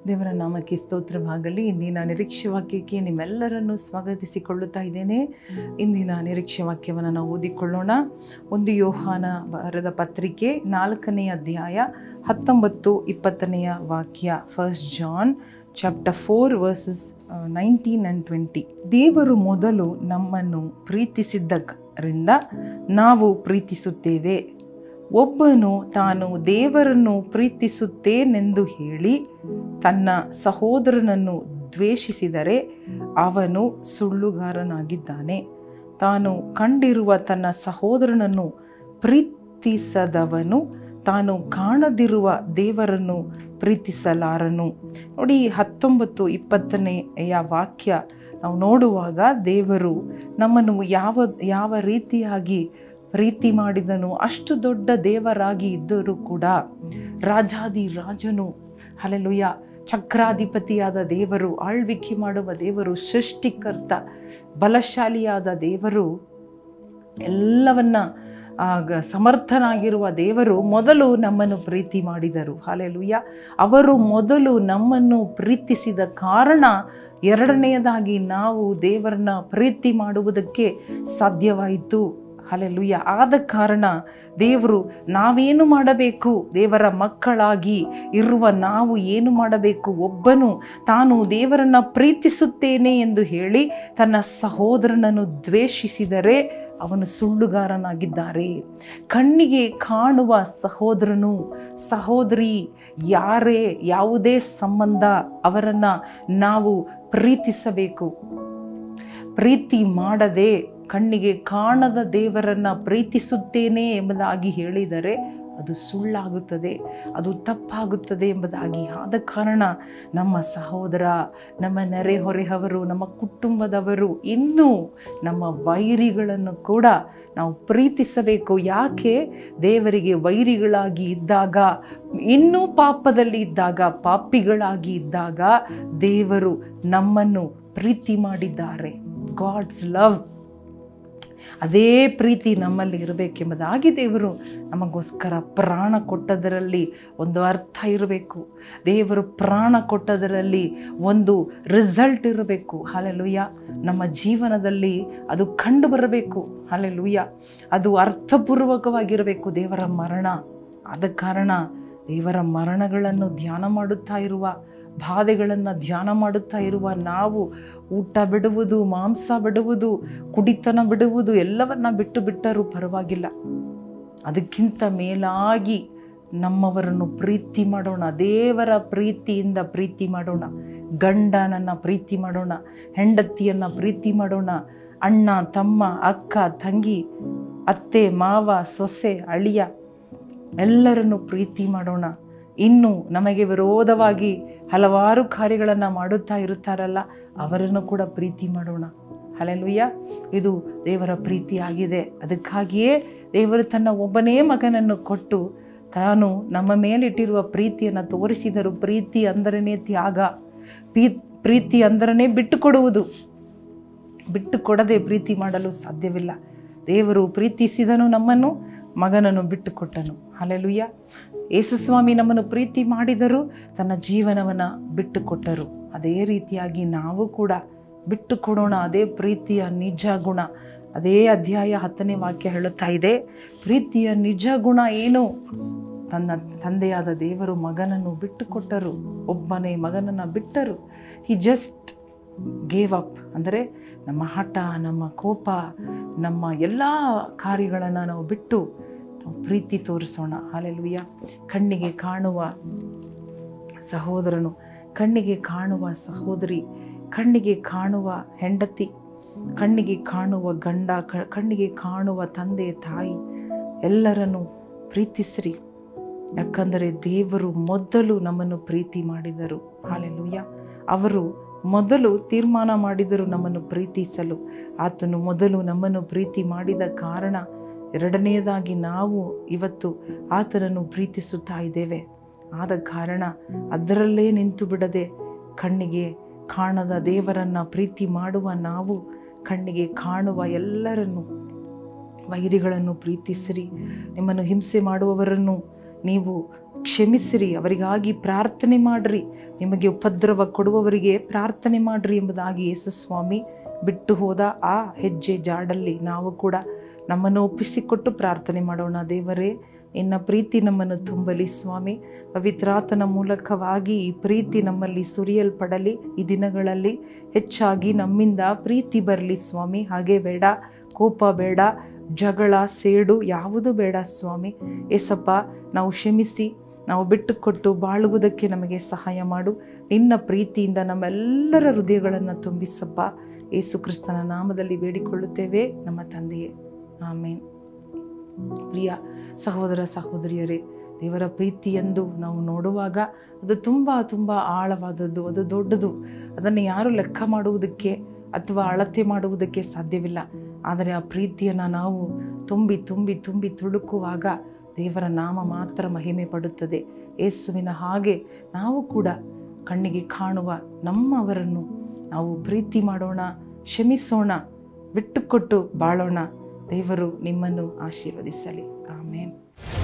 ದೇವರ ನಾಮಕ್ಕೆ ಸ್ತೋತ್ರವಾಗಲಿ. ಇಂದಿನ ನಿರೀಕ್ಷೆ ವಾಕ್ಯಕ್ಕೆ ನಿಮ್ಮೆಲ್ಲರನ್ನು ಸ್ವಾಗತಿಸಿಕೊಳ್ಳುತ್ತಾ ಇದ್ದೇನೆ. ಇಂದಿನ ನಿರೀಕ್ಷೆ ವಾಕ್ಯವನ್ನು ನಾವು ಓದಿಕೊಳ್ಳೋಣ. 1 ಯೋಹಾನ ಬರೆದ ಪತ್ರಿಕೆ 4ನೇ ಅಧ್ಯಾಯ 19-20 ವಾಕ್ಯ. 1 John chapter 4 verses 19 and 20. ದೇವರು ಮೊದಲು ನಮ್ಮನ್ನು ಪ್ರೀತಿಸಿದ್ದರಿಂದ ನಾವು ಪ್ರೀತಿಸುತ್ತೇವೆ. ಒಬ್ಬನು ತಾನು ದೇವರನ್ನು ಪ್ರೀತಿಸುತ್ತೇನೆಂದು ಹೇಳಿ ತನ್ನ ಸಹೋದರನನ್ನು ದ್ವೇಷಿಸಿದರೆ ಅವನು ಸುಳ್ಳುಗಾರನಾಗಿದ್ದಾನೆ. ತಾನು ಕಂಡಿರುವ ತನ್ನ ಸಹೋದರನನ್ನು ಪ್ರೀತಿಸದವನು ತಾನು ಕಾಣದಿರುವ ದೇವರನ್ನು ಪ್ರೀತಿಸಲಾರನು. ನೋಡಿ, 19-20 ವಾಕ್ಯ ನಾವು ನೋಡುವಾಗ ದೇವರು ನಮ್ಮನ್ನು ಯಾವ ರೀತಿಯಾಗಿ ಪ್ರೀತಿ ಮಾಡಿದನು. ಅಷ್ಟು ದೊಡ್ಡ ದೇವರಾಗಿ ಇದ್ದರೂ ಕೂಡ ರಾಜಾದಿ ರಾಜನು, ಹಲ್ಲೆಲೂಯಾ, ಚಕ್ರಾಧಿಪತಿಯಾದ ದೇವರು, ಆಳ್ವಿಕೆ ಮಾಡುವ ದೇವರು, ಸೃಷ್ಟಿಕರ್ತ, ಬಲಶಾಲಿಯಾದ ದೇವರು, ಎಲ್ಲವನ್ನ ಸಮರ್ಥನಾಗಿರುವ ದೇವರು ಮೊದಲು ನಮ್ಮನ್ನು ಪ್ರೀತಿ ಮಾಡಿದರು. ಹಲ್ಲೆಲೂಯಾ. ಅವರು ಮೊದಲು ನಮ್ಮನ್ನು ಪ್ರೀತಿಸಿದ ಕಾರಣ ಎರಡನೆಯದಾಗಿ ನಾವು ದೇವರನ್ನ ಪ್ರೀತಿ ಮಾಡುವುದಕ್ಕೆ ಸಾಧ್ಯವಾಯಿತು. ಹಲ್ಲೆಲೂಯಾ. ಆದ ಕಾರಣ ದೇವರು ನಾವೇನು ಮಾಡಬೇಕು, ದೇವರ ಮಕ್ಕಳಾಗಿ ಇರುವ ನಾವು ಏನು ಮಾಡಬೇಕು? ಒಬ್ಬನು ತಾನು ದೇವರನ್ನ ಪ್ರೀತಿಸುತ್ತೇನೆ ಎಂದು ಹೇಳಿ ತನ್ನ ಸಹೋದರನನ್ನು ದ್ವೇಷಿಸಿದರೆ ಅವನು ಸುಳ್ಳುಗಾರನಾಗಿದ್ದಾರೆ. ಕಣ್ಣಿಗೆ ಕಾಣುವ ಸಹೋದರನು, ಸಹೋದರಿ ಯಾರೇ ಯಾವುದೇ ಸಂಬಂಧ, ಅವರನ್ನ ನಾವು ಪ್ರೀತಿಸಬೇಕು. ಪ್ರೀತಿ ಮಾಡದೆ ಕಣ್ಣಿಗೆ ಕಾಣದ ದೇವರನ್ನ ಪ್ರೀತಿಸುತ್ತೇನೆ ಎಂಬುದಾಗಿ ಹೇಳಿದರೆ ಅದು ಸುಳ್ಳಾಗುತ್ತದೆ, ಅದು ತಪ್ಪಾಗುತ್ತದೆ ಎಂಬುದಾಗಿ. ಆದ ಕಾರಣ ನಮ್ಮ ಸಹೋದರ, ನಮ್ಮ ನೆರೆಹೊರೆಯವರು, ನಮ್ಮ ಕುಟುಂಬದವರು, ಇನ್ನೂ ನಮ್ಮ ವೈರಿಗಳನ್ನು ಕೂಡ ನಾವು ಪ್ರೀತಿಸಬೇಕು. ಯಾಕೆ? ದೇವರಿಗೆ ವೈರಿಗಳಾಗಿ ಇದ್ದಾಗ, ಇನ್ನೂ ಪಾಪದಲ್ಲಿ ಇದ್ದಾಗ, ಪಾಪಿಗಳಾಗಿ ಇದ್ದಾಗ ದೇವರು ನಮ್ಮನ್ನು ಪ್ರೀತಿ ಮಾಡಿದ್ದಾರೆ. ಗಾಡ್ಸ್ ಲವ್, ಅದೇ ಪ್ರೀತಿ ನಮ್ಮಲ್ಲಿ ಇರಬೇಕೆಂಬುದಾಗಿ ದೇವರು ನಮಗೋಸ್ಕರ ಪ್ರಾಣ ಕೊಟ್ಟದರಲ್ಲಿ ಒಂದು ಅರ್ಥ ಇರಬೇಕು. ದೇವರು ಪ್ರಾಣ ಕೊಟ್ಟದರಲ್ಲಿ ಒಂದು ರಿಸಲ್ಟ್ ಇರಬೇಕು. ಹಲ್ಲೆಲೂಯಾ. ನಮ್ಮ ಜೀವನದಲ್ಲಿ ಅದು ಕಂಡು ಬರಬೇಕು. ಹಲ್ಲೆಲೂಯಾ. ಅದು ಅರ್ಥಪೂರ್ವಕವಾಗಿರಬೇಕು ದೇವರ ಮರಣ. ಆದ ಕಾರಣ ದೇವರ ಮರಣಗಳನ್ನು ಧ್ಯಾನ ಮಾಡುತ್ತಾ ಇರುವ, ಬಾಧೆಗಳನ್ನು ಧ್ಯಾನ ಮಾಡುತ್ತಾ ಇರುವ ನಾವು ಊಟ ಬಿಡುವುದು, ಮಾಂಸ ಬಿಡುವುದು, ಕುಡಿತನ ಬಿಡುವುದು ಎಲ್ಲವನ್ನ ಬಿಟ್ಟರೂ ಪರವಾಗಿಲ್ಲ. ಅದಕ್ಕಿಂತ ಮೇಲಾಗಿ ನಮ್ಮವರನ್ನು ಪ್ರೀತಿ ಮಾಡೋಣ. ದೇವರ ಪ್ರೀತಿಯಿಂದ ಪ್ರೀತಿ ಮಾಡೋಣ. ಗಂಡನನ್ನು ಪ್ರೀತಿ ಮಾಡೋಣ, ಹೆಂಡತಿಯನ್ನು ಪ್ರೀತಿ ಮಾಡೋಣ, ಅಣ್ಣ ತಮ್ಮ, ಅಕ್ಕ ತಂಗಿ, ಅತ್ತೆ ಮಾವ, ಸೊಸೆ, ಅಳಿಯ ಎಲ್ಲರನ್ನು ಪ್ರೀತಿ ಮಾಡೋಣ. ಇನ್ನು ನಮಗೆ ವಿರೋಧವಾಗಿ ಹಲವಾರು ಕಾರ್ಯಗಳನ್ನು ಮಾಡುತ್ತಾ ಇರುತ್ತಾರಲ್ಲ, ಅವರನ್ನು ಕೂಡ ಪ್ರೀತಿ ಮಾಡೋಣ. ಹಲ್ಲೆಲೂಯಾ. ಇದು ದೇವರ ಪ್ರೀತಿಯಾಗಿದೆ. ಅದಕ್ಕಾಗಿಯೇ ದೇವರು ತನ್ನ ಒಬ್ಬನೇ ಮಗನನ್ನು ಕೊಟ್ಟು ತಾನು ನಮ್ಮ ಮೇಲಿಟ್ಟಿರುವ ಪ್ರೀತಿಯನ್ನು ತೋರಿಸಿದರು. ಪ್ರೀತಿ ಅಂದರೇ ತ್ಯಾಗ, ಪ್ರೀತಿ ಅಂದರೇ ಬಿಟ್ಟು ಕೊಡುವುದು. ಬಿಟ್ಟು ಕೊಡದೆ ಪ್ರೀತಿ ಮಾಡಲು ಸಾಧ್ಯವಿಲ್ಲ. ದೇವರು ಪ್ರೀತಿಸಿದನು ನಮ್ಮನ್ನು, ಮಗನನ್ನು ಬಿಟ್ಟು ಕೊಟ್ಟನು. ಹಲ್ಲೆಲೂಯಾ. ಯೇಸುಸ್ವಾಮಿ ನಮ್ಮನ್ನು ಪ್ರೀತಿ ಮಾಡಿದರು, ತನ್ನ ಜೀವನವನ್ನು ಬಿಟ್ಟು ಕೊಟ್ಟರು. ಅದೇ ರೀತಿಯಾಗಿ ನಾವು ಕೂಡ ಬಿಟ್ಟು ಕೊಡೋಣ. ಅದೇ ಪ್ರೀತಿಯ ನಿಜ ಗುಣ. ಅದೇ ಅಧ್ಯಾಯ 10ನೇ ವಾಕ್ಯ ಹೇಳುತ್ತಾ ಇದೆ, ಪ್ರೀತಿಯ ನಿಜ ಗುಣ ಏನು? ತನ್ನ ತಂದೆಯಾದ ದೇವರು ಮಗನನ್ನು ಬಿಟ್ಟು ಕೊಟ್ಟರು, ಒಬ್ಬನೇ ಮಗನನ್ನು ಬಿಟ್ಟರು. He just gave up. ಅಂದರೆ ನಮ್ಮ ಹಠ, ನಮ್ಮ ಕೋಪ, ನಮ್ಮ ಎಲ್ಲ ಕಾರ್ಯಗಳನ್ನು ನಾವು ಬಿಟ್ಟು ಪ್ರೀತಿ ತೋರಿಸೋಣ. ಹಲ್ಲೆಲೂಯಾ. ಕಣ್ಣಿಗೆ ಕಾಣುವ ಸಹೋದರನು, ಕಣ್ಣಿಗೆ ಕಾಣುವ ಸಹೋದರಿ, ಕಣ್ಣಿಗೆ ಕಾಣುವ ಹೆಂಡತಿ, ಕಣ್ಣಿಗೆ ಕಾಣುವ ಗಂಡ, ಕಣ್ಣಿಗೆ ಕಾಣುವ ತಂದೆ ತಾಯಿ ಎಲ್ಲರನ್ನು ಪ್ರೀತಿಸ್ರಿ. ಯಾಕಂದರೆ ದೇವರು ಮೊದಲು ನಮ್ಮನ್ನು ಪ್ರೀತಿ ಮಾಡಿದರು. ಹಲ್ಲೆಲೂಯಾ. ಅವರು ಮೊದಲು ತೀರ್ಮಾನ ಮಾಡಿದರು ನಮ್ಮನ್ನು ಪ್ರೀತಿಸಲು. ಆತನು ಮೊದಲು ನಮ್ಮನ್ನು ಪ್ರೀತಿ ಮಾಡಿದ ಕಾರಣ ಎರಡನೆಯದಾಗಿ ನಾವು ಇವತ್ತು ಆತನನ್ನು ಪ್ರೀತಿಸುತ್ತಾ ಇದ್ದೇವೆ. ಆದ ಕಾರಣ ಅದರಲ್ಲೇ ನಿಂತು ಬಿಡದೆ ಕಣ್ಣಿಗೆ ಕಾಣದ ದೇವರನ್ನು ಪ್ರೀತಿ ಮಾಡುವ ನಾವು ಕಣ್ಣಿಗೆ ಕಾಣುವ ಎಲ್ಲರನ್ನು, ವೈರಿಗಳನ್ನು ಪ್ರೀತಿಸಿರಿ. ನಿಮ್ಮನ್ನು ಹಿಂಸೆ ಮಾಡುವವರನ್ನು ನೀವು ಕ್ಷಮಿಸಿರಿ, ಅವರಿಗಾಗಿ ಪ್ರಾರ್ಥನೆ ಮಾಡಿರಿ, ನಿಮಗೆ ಉಪದ್ರವ ಕೊಡುವವರಿಗೆ ಪ್ರಾರ್ಥನೆ ಮಾಡಿರಿ ಎಂಬುದಾಗಿ ಯೇಸು ಸ್ವಾಮಿ ಬಿಟ್ಟು ಹೋದ ಆ ಹೆಜ್ಜೆ ಜಾಡಲ್ಲಿ ನಾವು ಕೂಡ ನಮ್ಮನ್ನು ಒಪ್ಪಿಸಿಕೊಟ್ಟು ಪ್ರಾರ್ಥನೆ ಮಾಡೋಣ. ದೇವರೇ, ನಿನ್ನ ಪ್ರೀತಿ ನಮ್ಮನ್ನು ತುಂಬಲಿ ಸ್ವಾಮಿ. ಪವಿತ್ರಾತ್ಮನ ಮೂಲಕವಾಗಿ ಈ ಪ್ರೀತಿ ನಮ್ಮಲ್ಲಿ ಸುರಿಯಲ್ಪಡಲಿ. ಈ ದಿನಗಳಲ್ಲಿ ಹೆಚ್ಚಾಗಿ ನಮ್ಮಿಂದ ಪ್ರೀತಿ ಬರಲಿ ಸ್ವಾಮಿ. ಹಾಗೆ ಬೇಡ, ಕೋಪ ಬೇಡ, ಜಗಳ, ಸೇಡು ಯಾವುದು ಬೇಡ ಸ್ವಾಮಿ. ಏಸಪ್ಪ, ನಾವು ಕ್ಷಮಿಸಿ, ನಾವು ಬಿಟ್ಟುಕೊಟ್ಟು ಬಾಳುವುದಕ್ಕೆ ನಮಗೆ ಸಹಾಯ ಮಾಡು. ನಿನ್ನ ಪ್ರೀತಿಯಿಂದ ನಮ್ಮೆಲ್ಲರ ಹೃದಯಗಳನ್ನು ತುಂಬಿಸಪ್ಪ. ಯೇಸು ಕ್ರಿಸ್ತನ ನಾಮದಲ್ಲಿ ಬೇಡಿಕೊಳ್ಳುತ್ತೇವೆ ನಮ್ಮ ತಂದೆಯೇ, ಆಮೇನ್. ಪ್ರಿಯ ಸಹೋದರ ಸಹೋದರಿಯರೇ, ದೇವರ ಪ್ರೀತಿಯೆಂದು ನಾವು ನೋಡುವಾಗ ಅದು ತುಂಬ ತುಂಬ ಆಳವಾದದ್ದು, ಅದು ದೊಡ್ಡದು. ಅದನ್ನು ಯಾರು ಲೆಕ್ಕ ಮಾಡುವುದಕ್ಕೆ ಅಥವಾ ಅಳತೆ ಮಾಡುವುದಕ್ಕೆ ಸಾಧ್ಯವಿಲ್ಲ. ಆದರೆ ಆ ಪ್ರೀತಿಯನ್ನು ನಾವು ತುಂಬಿ ತುಂಬಿ ತುಂಬಿ ತುಳುಕುವಾಗ ದೇವರ ನಾಮ ಮಾತ್ರ ಮಹಿಮೆ ಪಡುತ್ತದೆ. ಯೇಸುವಿನ ಹಾಗೆ ನಾವು ಕೂಡ ಕಣ್ಣಿಗೆ ಕಾಣುವ ನಮ್ಮವರನ್ನು ನಾವು ಪ್ರೀತಿ ಮಾಡೋಣ, ಕ್ಷಮಿಸೋಣ, ಬಿಟ್ಟುಕೊಟ್ಟು ಬಾಳೋಣ. ದೇವರು ನಿಮ್ಮನ್ನು ಆಶೀರ್ವದಿಸಲಿ. ಆಮೇನ್.